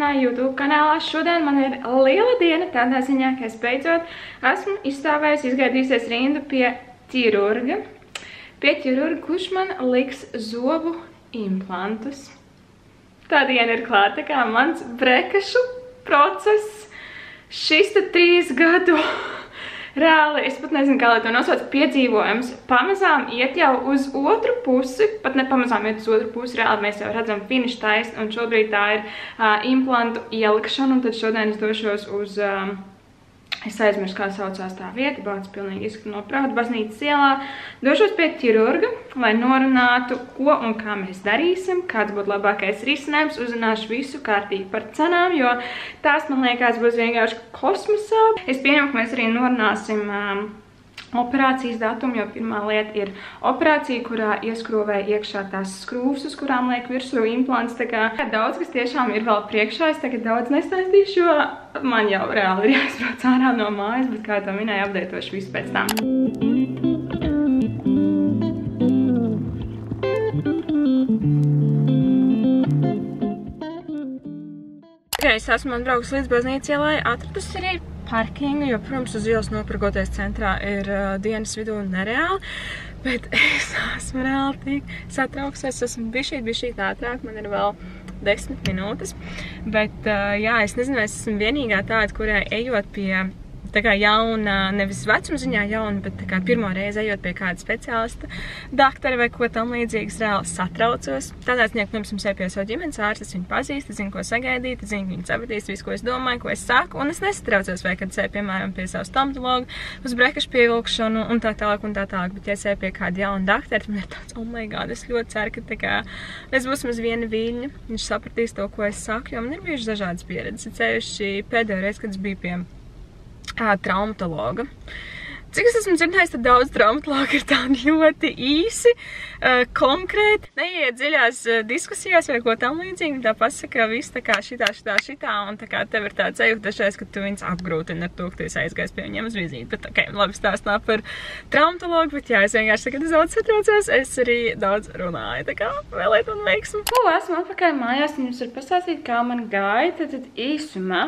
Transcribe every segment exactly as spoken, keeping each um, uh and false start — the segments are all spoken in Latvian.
manā YouTube kanālā. Šodien man ir liela diena tādā ziņā, ka es beidzot esmu izstāvējusi, izgaidījusies rindu pie ķirurga. Pie ķirurga, kurš man liks zobu implantus. Tā diena ir klāta, kā mans brekašu process. Šis te trīs gadu reāli, es pat nezinu, kā lai to nosauc, piedzīvojums pamazām iet jau uz otru pusi, pat ne pamazām iet uz otru pusi, reāli mēs jau redzam finišu taisni, un šobrīd tā ir uh, implantu ielikšana, un tad šodien es došos uz, uh, es aizmirstu, kā saucās tā vieta, bācis pilnīgi izskatu no prāta, baznīcas ielā, došos pie ķirurga, lai norunātu, ko un kā mēs darīsim, kāds būtu labākais risinājums, uzzināšu visu kārtīgi par cenām, jo tās, man liekas, būs vienkārši kosmosā. Es pieņemu, ka mēs arī norunāsim um, operācijas datumu, jo pirmā lieta ir operācija, kurā ieskrūvē iekšā tās skrūvas, uz kurām liek virsū implants. Tā kā daudz, kas tiešām ir vēl priekšā, es tagad daudz nestāstīšu, jo man jau reāli ir jāizbrauc ārā no mājas, bet kā to minēju, apdeitošu visu pēc tam. Okay, es esmu atbraukus līdz baznīcas ielai, atradusi arī parkingu, jo, protams, uz ielas nopirkoties centrā ir uh, dienas vidū nereāli, bet es esmu reāli tik satrauksies, esmu bišķīt, bišķīt ātrāk, man ir vēl desmit minūtes, bet, uh, jā, es nezinu, es esmu vienīgā tāda, kurai ejot pie tā kā jauna, nevis vecuma ziņā jauna, bet tā kā pirmo reizi ejot pie kāda speciālista, daktari vai ko tam līdzīgas, reāli satraucos. Tādā ziņā, ka, protams, mums ej pie savu ģimenes ārstu, es viņu pazīstu, es zinu, ko sagaidīt, es zinu, ka viņi sapratīs visu, ko es domāju, ko es saku, un es nesatraucos, vai kad es eju, piemēram, pie savu stomatologu, uz brekašu pievilkšanu un tā tālāk un tā tālāk, bet ja es eju pie kāda jauna daktara, man ir tāds, oh my god, es ļoti ceru, ka tā kā es būs maz viena viļņa, viņš sapratīs to, ko es saku, jo man ir bijušas dažādas pieredzes. Es ceļuši pēdējo reizi, kad es biju pie traumatologa. Cik es esmu dzirdējis, tad daudz traumatologi ir tādi ļoti īsi, uh, konkrēti, neiet dziļās uh, diskusijās vai ko tam līdzīgi, tā pasaka viss tā kā šitā, šitā, šitā, un tā kā tev ir tāds ejūt dažreiz, ka tu viņus apgrūtini ar to, ka tu esi aizgājis pie viņiem uz vizīti. Bet, ok, labi stāstā par traumatologu, bet jā, es vienkārši tagad daudz satraucos, es arī daudz runāju, tā kā vēlēt un veiksmu. O, esmu atpakaļ mājās, un jums var pastāstīt, kā man gāja, tad, tad īsumā.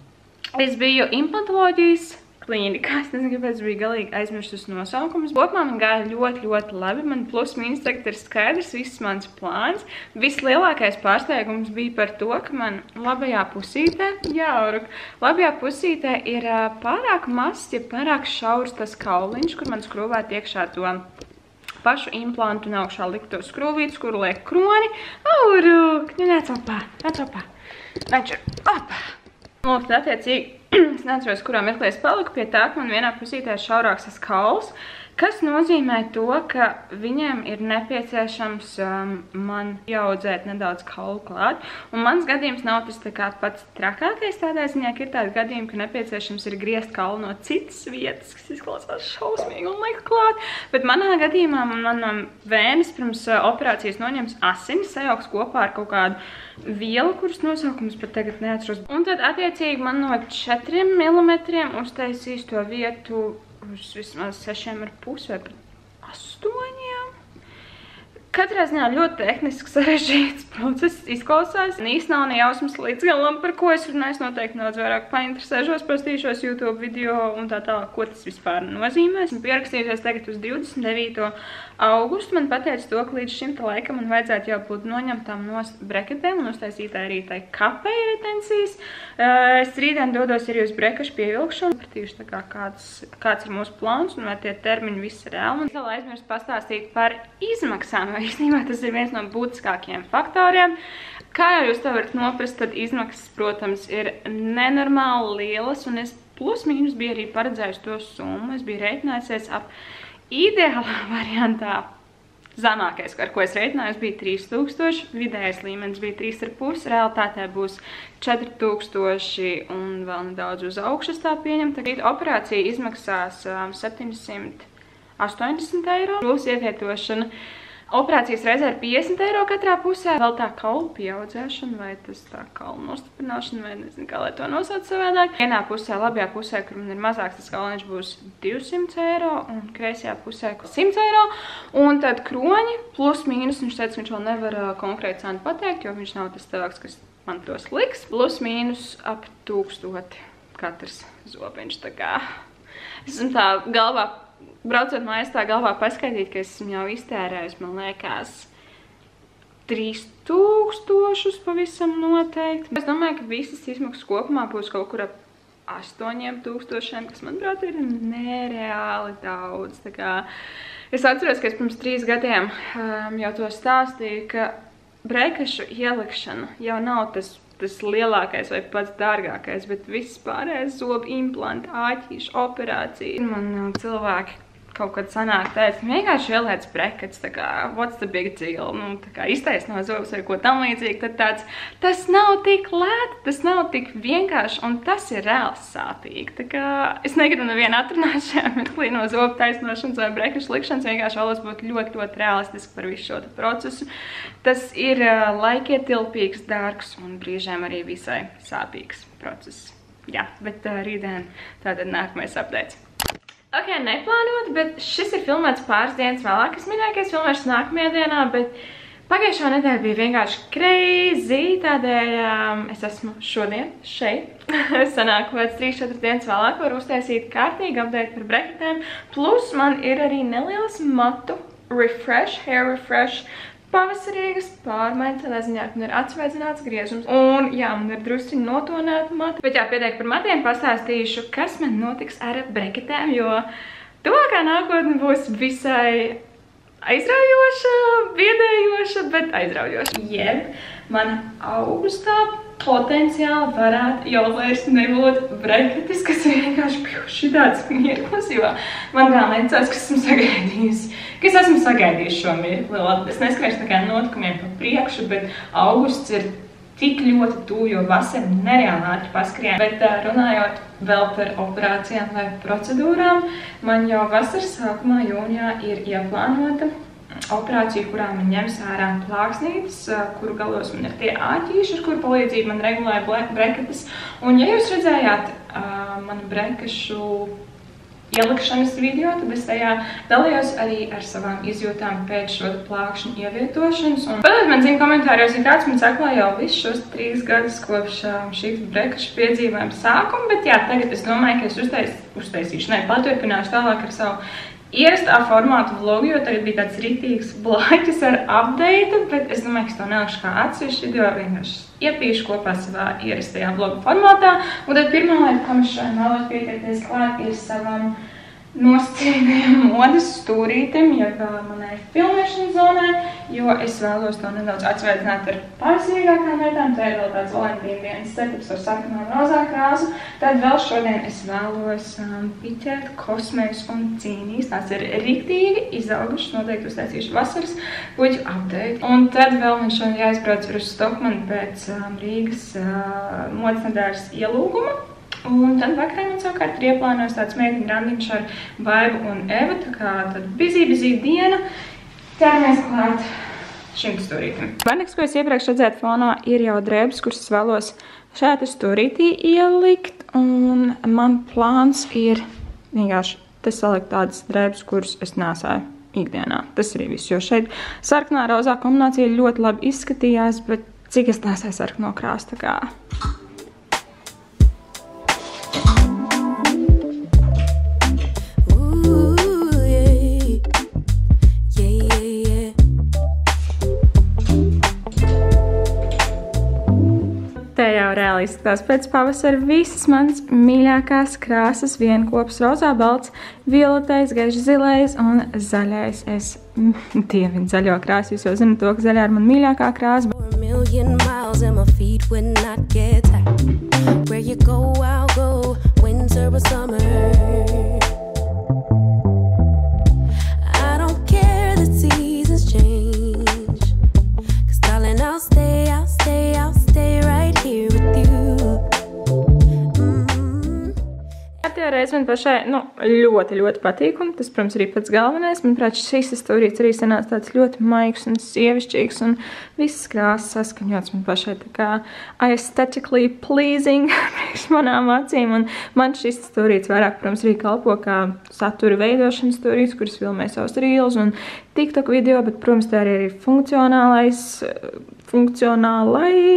Es biju implantoloģijas klīnikā, es nezinu, kāpēc biju galīgi aizmirstus nosaukumus. Kopumā man gāja ļoti, ļoti labi, man plus mīnus tagad ir skaidrs, viss mans plāns. Vislielākais pārsteigums bija par to, ka man labajā pusītē, jāuruk, labajā pusītē ir pārāk mazs, ja pārāk šaurs tas kauliņš, kur man skrūvēt iekšā to pašu implantu un augšā likt to skrūvītus, kuru liek kroni. Auruk, nu nec opā, nec opā, nečur, opā. Lūk, attiecīgi, es neatceros, kurā mirklī es paliku pie tā, ka man vienā pusītē ir šaurāks tas kauls, kas nozīmē to, ka viņiem ir nepieciešams um, man ieaudzēt nedaudz kaulu klāt. Un mans gadījums nav tas tā kā pats trakākais tādā ziņā, ka ir tādi gadījumi, ka nepieciešams ir griezt kaulu no citas vietas, kas izklausās šausmīgi un liek klāt. Bet manā gadījumā man, manam vēnis pirms uh, operācijas noņems asinis, sajauks kopā ar kaut kādu vielu, kuras nosaukums pat tagad neatceros. Un tad attiecīgi man no četriem milimetriem uztaisīs to vietu uz vismaz sešiem ar pusi vai pat astoņiem. Katrā ziņā ļoti tehniski sarežģīts process izklausās. Īsti nav ne jausmas līdz galam, par ko es runāju. Es noteikti daudz vairāk painteresēšos, pastīšos YouTube video un tā tālāk, ko tas vispār nozīmē. Esmu pierakstījusies tagad uz divdesmit devīto augustu. Man pateica to, ka līdz šim laikam man vajadzētu jau būt noņemtām no breketēm un uztaisītā arī tai kapei retensijas. Es rītdien dodos arī uz brekašu pievilkšanu. Pratīšu tā kā kāds, kāds ir mūsu plāns un vai tie termiņi viss ir reāli. Es vēl aizmirstu pastāstīt par izmaksām. Īstenībā tas ir viens no būtiskākajiem faktoriem. Kā jau jūs to varat noprast, tad izmaksas, protams, ir nenormāli lielas, un es plus mīnus biju arī paredzējusi to summu. Es biju reiķinājusies ap ideālā variantā. Zemākais, ar ko es reiķinājos, bija trīs tūkstoši, vidējais līmenis bija trīs ar pus, realitātē būs četri tūkstoši un vēl nedaudz uz augšas tā pieņemta. Operācija izmaksās um, septiņsimt astoņdesmit eiro, plus ievietošana. Operācijas reizē ir piecdesmit eiro katrā pusē. Vēl tā kaulu pieaudzēšana, vai tas tā kaulu nostiprināšana, vai nezinu, kā lai to nosauc savādāk. Vienā pusē, labajā pusē, kur man ir mazāks, tas kauliņš būs divsimt eiro, un kreisajā pusē simt eiro. Un tad kroņi plus mīnus, viņš teica, ka viņš vēl nevar uh, konkrēti cenu pateikt, jo viņš nav tas cilvēks, kas man tos liks. Plus mīnus ap tūkstoti katrs zobiņš. Tā kā esmu tā galvā, braucot mājās tā galvā paskaidīt, ka esmu jau iztērējusi, man liekas, trīs tūkstošus pavisam noteikti. Es domāju, ka visas izmaksas kopumā būs kaut kur ap astoņiem tūkstošiem, kas, manuprāt, ir nereāli daudz. Tā kā es atceros, ka es pirms trīs gadiem um, jau to stāstīju, ka brekašu ielikšana jau nav tas, tas lielākais vai pats dārgākais, bet viss pārējais zobu implanti, āķīšu, operācija. Man uh, cilvēki kaut kad sanāk teica, vienkārši ieliec brekets, tā kā, what's the big deal, nu, tā kā iztaisno zobus vai ko tam līdzīgi, tad tāds, tas nav tik lēti, tas nav tik vienkārši, un tas ir reāls sāpīgi. Tā kā es negribu nevienu atrunāt šajā mirklī no zobu taisnošanas vai brekašu likšanas, vienkārši vēlos būt ļoti, ļoti realistiski par visu šo procesu. Tas ir uh, laikietilpīgs, dārgs un brīžiem arī visai sāpīgs process. Jā, bet uh, rītdien tātad nākamais updates. Ok, neplānot, bet šis ir filmēts pāris dienas vēlāk. Es minēju, ka es filmēšu nākamajā dienā, bet pagājušā nedēļa bija vienkārši crazy, tādēļ um, es esmu šodien šeit. Sanāku pēc trīs četras dienas vēlāk, varu uztaisīt kārtīgi update par breketēm. Plus man ir arī neliels matu refresh, hair refresh, pavasarīgas pārmaiņas, tādā ziņā, ka man ir atsveidzināts griezums. Un, jā, man ir drusciņi notonēta mata. Bet jā, pietiek par matiem, pastāstīšu, kas man notiks ar breketēm, jo tuvākā nākotne būs visai aizraujoša, biedējoša, bet aizraujoša. Jeb, mana augustā potenciāli varētu jau vairs nebūt breketis, kas vienkārši bijuši tāds mirklis, jo man tā liecās, ka esmu sagaidījusi, ka es esmu sagaidījusi šo mirkli. Es neskriešu tā kā notikumiem pa priekšu, bet augusts ir tik ļoti tuvu, jo vasara nereāli ātri paskrien. Bet runājot vēl par operācijām vai procedūrām, man jau vasaras sākumā jūnijā ir ieplānota operācija, kurā man ņems ārā plāksnītes, kuru galos man ir tie āķīši, ar kuru palīdzību man regulēja breketes. Un ja jūs redzējāt uh, manu brekašu ielikšanas video, tad es tajā dalījos arī ar savām izjūtām pēc šo plākšņu ievietošanas. Un padod man zina komentāros, ja kāds man saklā jau visus šos trīs gadus kopš šīs brekašu piedzīvojuma sākuma, bet jā, tagad es domāju, ka es uztais, uztaisīšu, ne, paturpināšu tālāk ar savu ierastā formātu vlogu, jo tagad bija tāds ritīgs blaķis ar update, bet es domāju, ka es to nelikšu kā atsevišķu video, vienkārši iepīšu kopā savā ierastajā vlogu formātā. Un tad pirmā lieta, kam es šodien vēlos pieteikties klāt, ir savam nosacītajam modes stūrītim, jeb manai filmēšanas zonai, jo es vēlos to nedaudz atsveicināt ar pārsvarīgākām lietām. Tā ir vēl tāds Valentīna dienas setups ar sarkano un rozā krāsu. Tad vēl šodien es vēlos um, piķēt kosmējus un cīnīs. Tās ir riktīgi izaugušas, noteikti uztaisīšu vasaras puķu update. Un tad vēl man šodien jāizbrauc uz Stokmanu pēc um, Rīgas uh, modes nedēļas ielūguma. Un tad vakarā man savukārt ir ieplānos tāds meitiņu randiņš ar Baibu un Evu, tā kā tad busy, busy diena. Ķeramies klāt šim stūrītim. Varniks, ko es iepriekš redzētu fonā, ir jau drēbes, kuras es vēlos šeit stūrītī ielikt. Un man plāns ir vienkārši te salikt tādas drēbes, kuras es nesāju ikdienā. Tas arī viss, jo šeit sarkanā rozā kombinācija ļoti labi izskatījās, bet cik es nesāju sarkano krāsu, tā kā... Te jau reāli izskatās pēc pavasara visas manas mīļākās krāsas vienkopas rozā, balts, violetais, gaiši zilais un zaļais. Es dievinu zaļo krāsu, jūs jau zināt to, ka zaļā ir man mīļākā krāsa. Reiz man pašai, nu, ļoti, ļoti patīkumi. Tas, protams, arī pats galvenais. Manuprāt, šis stūrīts arī sanāca tāds ļoti maigs un sievišķīgs un visas krāsas saskaņots man pašai tā kā aesthetically pleasing priekš manām acīm. Un man šis stūrīts vairāk, protams, arī kalpo kā satura veidošanas stūrīts, kuras filmē savus reels un TikTok video, bet, protams, tā arī ir funkcionālais, funkcionālais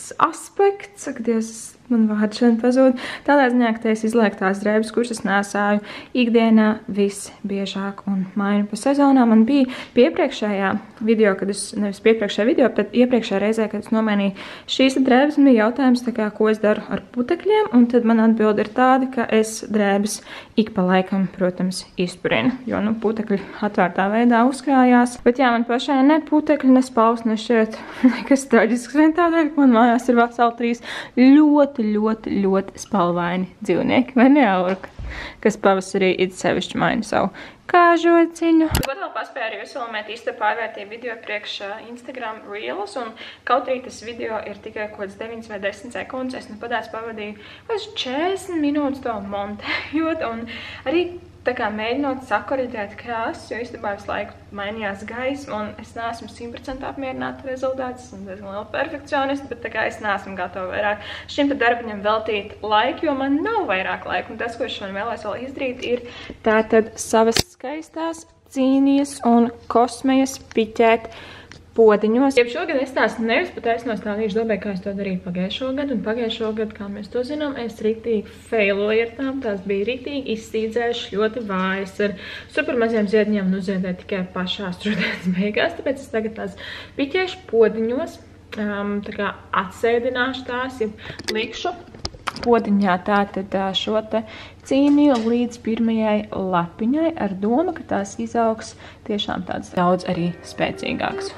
aspekts, ka Dievs, man vārds šodien pazūd, tādā ziņā, ka es izlieku tās drēbes, kuras es nesāju ikdienā visbiežāk un mainu pa sezonā. Man bija piepriekšējā video, kad es, nevis piepriekšējā video, bet iepriekšējā reizē, kad es nomainīju šīs drēbes, man bija jautājums, tā kā, ko es daru ar putekļiem, un tad man atbilde ir tāda, ka es drēbes ik pa laikam, protams, izpurinu, jo, nu, putekļi atvērtā veidā uzkrājās. Bet jā, man pašai ne putekļi, ne spaus, ne šķiet nekas traģisks, vien tādēļ, ka man mājās ir veseli trīs ļoti, ļoti, ļoti spalvaini dzīvnieki, vai ne, Aurka, kas pavasarī it sevišķi maina savu kāžociņu. Tikpat vēl paspēju arī uzfilmēt īsta pārvērtību video priekš Instagram Reels, un kaut arī tas video ir tikai kaut kāds deviņas vai desmit sekundes, es nepadās pavadīju četrdesmit minūtes to montējot, un arī tā kā mēģinot sakoriģēt krāsas, jo īstenībā visu laiku mainījās gaisma, un es neesmu simt procenti apmierināta rezultāts, un diezgan liela perfekcionisti, bet tā kā es neesmu gatava vairāk šim te darbiņam veltīt laiku, jo man nav vairāk laika, un tas, ko es šodien vēlēs vēl izdarīt, ir tātad savas skaistās cīnijas un kosmejas piķēt podiņos. Jeb šogad es tās nevis pat aiznos tā līdz dobē, kā es to darīju pagājušo gadu, un pagājušo gadu, kā mēs to zinām, es riktīgi failoju ar tām, tās bija riktīgi izsīdzējuši, ļoti vājas, ar super maziem ziediņiem un uzziedēju tikai pašās rudens beigās, tāpēc es tagad tās piķēšu podiņos, um, tā kā atsēdināšu tās, ja likšu podiņā tātad šo te cīnīju līdz pirmajai lapiņai ar domu, ka tās izaugs tiešām tāds daudz arī spēcīgāks.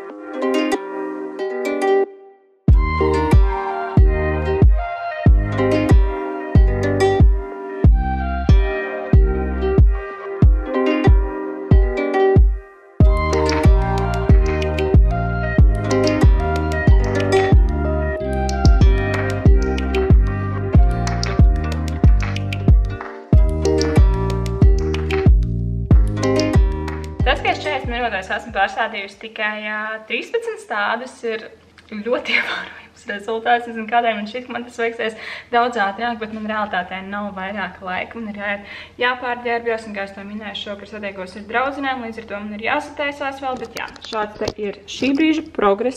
Esmu pārstādījusi tikai trīspadsmit stādus, ir ļoti ievērojams rezultāts. Es zinu, kādēļ man šķiet, ka man tas veiksies daudz ātrāk, bet man realitātē nav vairāk laika. Man ir jāpārģērbjos, un kā es to minēju, šokar satiekos ar draudzinēm, līdz ar to man ir jāsataisās vēl, bet jā, šāds te ir šī brīža progress.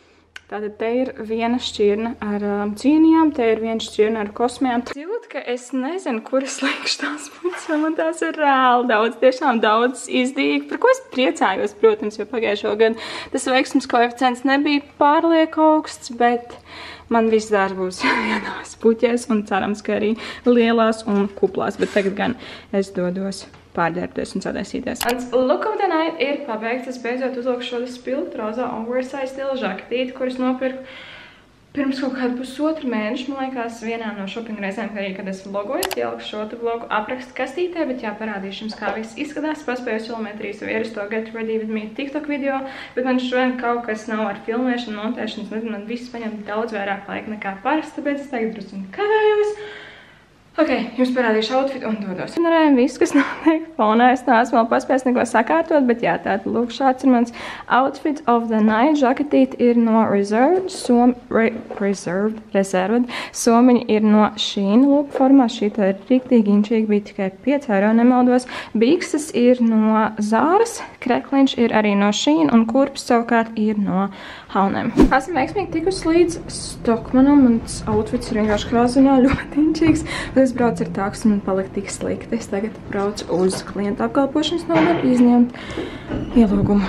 Tātad te ir viena šķirna ar um, cīnījām, te ir viena šķirna ar kosmējām. Jūt, ka es nezinu, kuras liekšu tās puķis, jo man tās ir reāli daudz, tiešām daudz izdīgi, par ko es priecājos, protams, jo pagājušo gadu tas veiksmes koeficients nebija pārlieku augsts, bet man viss dārsts būs vienās puķēs un cerams, ka arī lielās un kuplās, bet tagad gan es dodos pārģērbties un sadaisīties. Mans look of the night ir pabeigts. Es beidzot uzlieku šo spilgtu rozā oversize stila žaketīti, kuras nopirku pirms kaut kādu pusotru mēnešu, man liekas, vienā no shopping reizēm, kad arī, kad es vlogoju, ieliku šo te vlogu aprakstu kastītē, bet jā, parādīšu jums, kā viss izskatās. Paspēju filmēt arī savu ierasto Get Ready With Me TikTok video, bet man šodien kaut kas nav ar filmēšanu, montēšanu, nezinu, man viss paņem daudz vairāk laika nekā parasti, tāpēc es tagad drusku kavējos. Ok, jums parādīšu outfitu un dodos. Runājam visu, kas notiek fonā. Es neesmu vēl paspējis neko sakārtot, bet jā, tātad lūk, šāds ir mans outfit of the night. Žaketīte ir no Reserved, som, re, Reserved, Reserved. Somiņa ir no Shein, lūk, formā. Šī tā ir riktīgi inčīgi, bija tikai pieci eiro, nemaldos. Bīkstas ir no Zāras, krekliņš ir arī no Shein, un kurps savukārt ir no Haunēm. Esmu veiksmīgi tikus līdz Stokmanam, mans outfits ir vienkārši krāziņā ļoti inčīgs. Es braucu ar tāks un man palika tik slikti. Es tagad braucu uz klienta apkalpošanas nodaļu izņemt ielūgumu.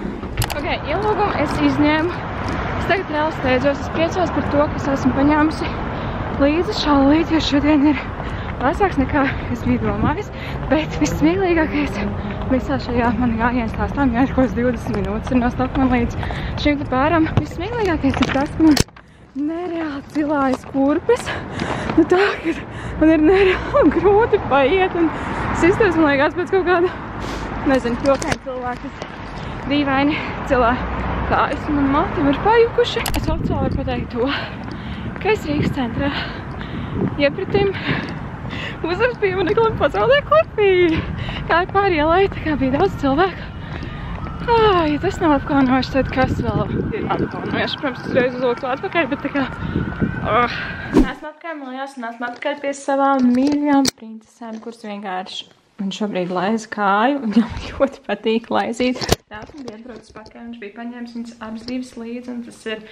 Ok, ielūgumu es izņēmu. Es tagad reāli steidzos. Es priecos par to, ka es esmu paņēmusi līdzi šallīti, jo šodien ir vēsāks nekā es biju domājis. Bet vissmieklīgākais visā šajā man gājiens stāstām jāizkos divdesmit minūtes ir no Stokmana līdz šim te pāram. Vissmieklīgākais ir tas, ka man nereāli cilājas kurpes. Nu tā, ka man ir nereāli grūti paiet un sisters, man liekas, pēc kaut kāda, nezinu, jokaini cilvēki, kas dīvaini cilā kājas un man mati ir pajukuši. Es oficiāli varu pateikt to, ka es Rīgas centrā iepratim uzvaras pieminekli un pazaudēju kurpī. Kā ir pāri ielai, tā kā bija daudz cilvēku. Ah, ja tas nav apkaunojuši, tad kas vēl ir apkaunojuši? Protams, es reiz uzvilku atpakaļ, bet tā kā... Oh. Esmu atpakaļ mājās un esmu atpakaļ pie savām mīļām princesēm, kuras vienkārši man šobrīd laiza kāju, un jau man ļoti patīk laizīt. Tās man bija atbraucis pakaļ, viņš bija paņēmis viņas abas divas līdzi, un tas ir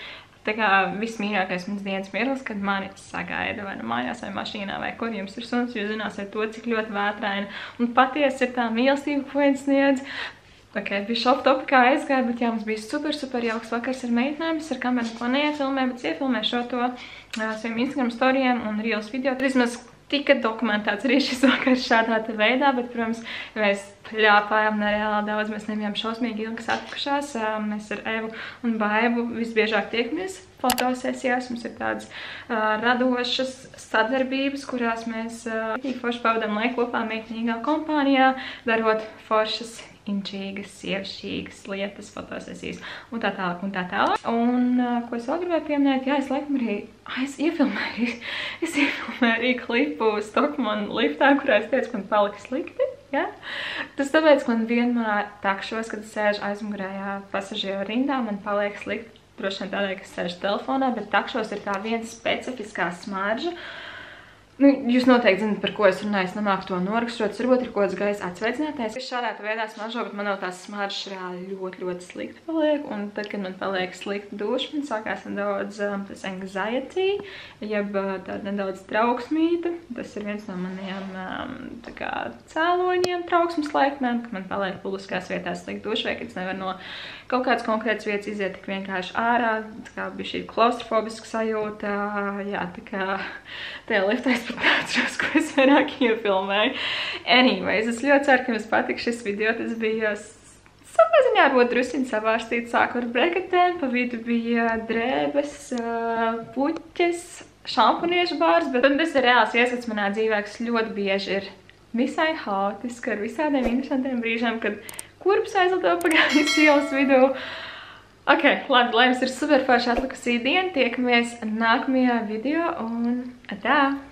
tā kā vismīļākais mans dienas mirklis, kad mani sagaida vai nu mājās vai mašīnā vai kur jums ir suns, jūs zināsiet to, cik ļoti vētraina un patiesi ir tā mīlestība, ko viņš sniedz. Ok, bija off topikā aizgāja, bet jā, mums bija super, super jauks vakars ar meitnēm, es ar kameru ko neiefilmēju, bet iefilmēju to uh, saviem Instagram storijiem un Reels video. Vismaz tika dokumentēts arī šis vakars šādā te veidā, bet, protams, mēs pļāpājām nereāli daudz, mēs nebijām šausmīgi ilgi satikušās. Mēs ar Evu un Baibu visbiežāk tiekamies fotosesijās. Mums ir tādas uh, radošas sadarbības, kurās mēs uh, forši pavadām laiku kopā meitnīgā kompānijā, darot foršas, inčīgas, sievišķīgas lietas, fotosesijas un tā tālāk un tā tālāk. Un, uh, ko es vēl gribēju pieminēt, jā, es laikam arī, ah, es iefilmēju, es iefilmēju arī klipu Stockmann liftā, kurā es teicu, man palika slikti, jā. Tas tāpēc, man vienmēr takšos, kad es sēžu aizmugurējā pasažieru rindā, man paliek slikti, droši vien tādēļ, ka es sēžu telefonā, bet takšos ir tā viena specifiskā smarža. Nu, jūs noteikti zināt, par ko es runāju, es nemāku to norakstot, varbūt ir kaut kāds gaisa atsveicinātais. Es šādā veidā smaržo, bet man jau tās smaržas reāli ļoti, ļoti slikti paliek, un tad, kad man paliek slikti duša, man sākās nedaudz um, tas anxiety, jeb uh, tāda nedaudz trauksmīta. Tas ir viens no maniem um, tā kā cēloņiem trauksmes laikmēm, ka man paliek publiskās vietās slikti duša, vai kad es nevaru no kaut kāds konkrēts vietas iziet tik vienkārši ārā, tā kā bija šī klaustrofobiska sajūta, jā, tā kā tajā liftā es pat neatceros, ko es vairāk iefilmēju. Anyways, es ļoti ceru, ka jums patika šis video, tas bija savā ziņā varbūt drusciņi savārstīts, sāku ar breketēm, pa vidu bija drēbes, puķes, šampuniešu bārs, bet tas ir reāls ieskats manā dzīvē, kas ļoti bieži ir visai haotiski, ar visādiem interesantiem brīžiem, kad kurps aizlido pa gaisu ielas vidū. Ok, labi, lai jums ir super forši atlikusī diena, tiekamies nākamajā video un atā!